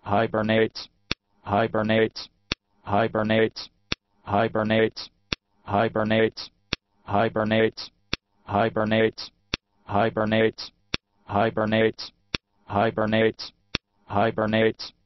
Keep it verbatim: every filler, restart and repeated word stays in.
hibernates, hibernates, hibernates, hibernates, hibernates, hibernates, hibernates, hibernates, hibernates, hibernates, hibernates,